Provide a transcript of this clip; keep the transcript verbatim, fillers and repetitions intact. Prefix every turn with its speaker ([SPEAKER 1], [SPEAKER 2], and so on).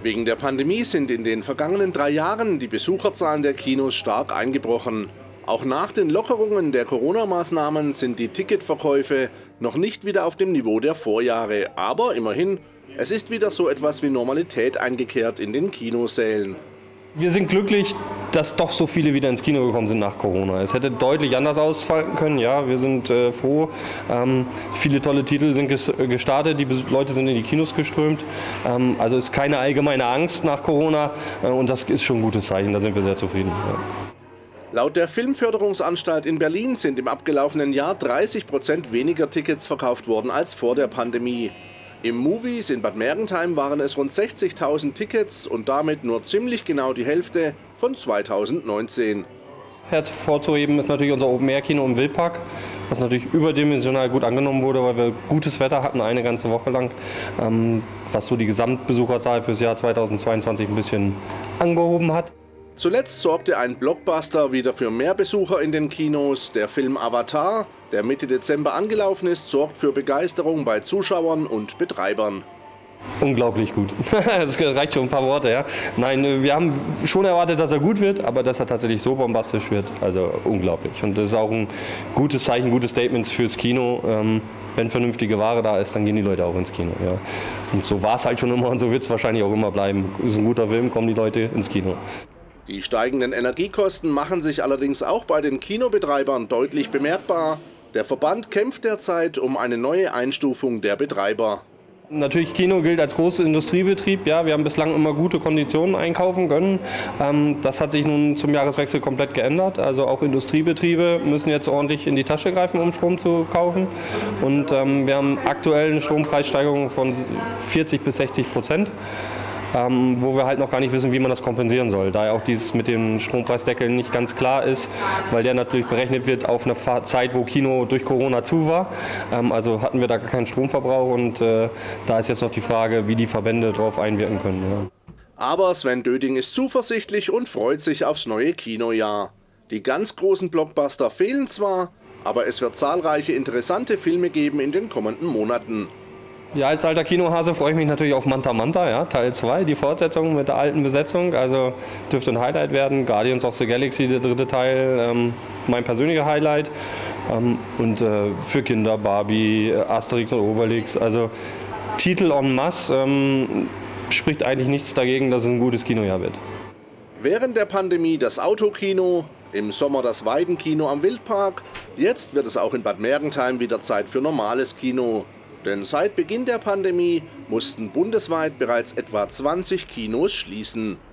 [SPEAKER 1] Wegen der Pandemie sind in den vergangenen drei Jahren die Besucherzahlen der Kinos stark eingebrochen. Auch nach den Lockerungen der Corona-Maßnahmen sind die Ticketverkäufe noch nicht wieder auf dem Niveau der Vorjahre. Aber immerhin, es ist wieder so etwas wie Normalität eingekehrt in den Kinosälen.
[SPEAKER 2] Wir sind glücklich, dass doch so viele wieder ins Kino gekommen sind nach Corona. Es hätte deutlich anders ausfallen können. Ja, wir sind äh, froh. Ähm, viele tolle Titel sind ges gestartet, die Leute sind in die Kinos geströmt. Ähm, also ist keine allgemeine Angst nach Corona äh, und das ist schon ein gutes Zeichen. Da sind wir sehr zufrieden. Ja.
[SPEAKER 1] Laut der Filmförderungsanstalt in Berlin sind im abgelaufenen Jahr dreißig Prozent weniger Tickets verkauft worden als vor der Pandemie. Im Movies in Bad Mergentheim waren es rund sechzigtausend Tickets und damit nur ziemlich genau die Hälfte von zweitausendneunzehn.
[SPEAKER 2] Hervorzuheben ist natürlich unser Open-Air-Kino im Wildpark, was natürlich überdimensional gut angenommen wurde, weil wir gutes Wetter hatten, eine ganze Woche lang, ähm, was so die Gesamtbesucherzahl fürs Jahr zweitausendzweiundzwanzig ein bisschen angehoben hat.
[SPEAKER 1] Zuletzt sorgte ein Blockbuster wieder für mehr Besucher in den Kinos. Der Film Avatar, der Mitte Dezember angelaufen ist, sorgt für Begeisterung bei Zuschauern und Betreibern.
[SPEAKER 2] Unglaublich gut. Das reicht schon ein paar Worte. Ja. Nein, wir haben schon erwartet, dass er gut wird, aber dass er tatsächlich so bombastisch wird, also unglaublich. Und das ist auch ein gutes Zeichen, gutes Statement fürs Kino. Ähm, wenn vernünftige Ware da ist, dann gehen die Leute auch ins Kino. Ja. Und so war es halt schon immer und so wird es wahrscheinlich auch immer bleiben. Ist ein guter Film, kommen die Leute ins Kino.
[SPEAKER 1] Die steigenden Energiekosten machen sich allerdings auch bei den Kinobetreibern deutlich bemerkbar. Der Verband kämpft derzeit um eine neue Einstufung der Betreiber.
[SPEAKER 2] Natürlich, Kino gilt als großer Industriebetrieb. Ja, wir haben bislang immer gute Konditionen einkaufen können. Ähm, das hat sich nun zum Jahreswechsel komplett geändert. Also auch Industriebetriebe müssen jetzt ordentlich in die Tasche greifen, um Strom zu kaufen. Und ähm, wir haben aktuell eine Strompreissteigerung von vierzig bis sechzig Prozent. Ähm, wo wir halt noch gar nicht wissen, wie man das kompensieren soll. Da ja auch dieses mit dem Strompreisdeckel nicht ganz klar ist, weil der natürlich berechnet wird auf eine Zeit, wo Kino durch Corona zu war. Ähm, also hatten wir da gar keinen Stromverbrauch und äh, da ist jetzt noch die Frage, wie die Verbände darauf einwirken können. Ja.
[SPEAKER 1] Aber Sven Döding ist zuversichtlich und freut sich aufs neue Kinojahr. Die ganz großen Blockbuster fehlen zwar, aber es wird zahlreiche interessante Filme geben in den kommenden Monaten.
[SPEAKER 2] Ja, als alter Kinohase freue ich mich natürlich auf Manta Manta, ja, Teil zwei, die Fortsetzung mit der alten Besetzung. Also dürfte ein Highlight werden. Guardians of the Galaxy, der dritte Teil, ähm, mein persönlicher Highlight. Ähm, und äh, für Kinder Barbie, Asterix und Obelix. Also Titel en masse, ähm, spricht eigentlich nichts dagegen, dass es ein gutes Kinojahr wird.
[SPEAKER 1] Während der Pandemie das Autokino, im Sommer das Weidenkino am Wildpark. Jetzt wird es auch in Bad Mergentheim wieder Zeit für normales Kino. Denn seit Beginn der Pandemie mussten bundesweit bereits etwa zwanzig Kinos schließen.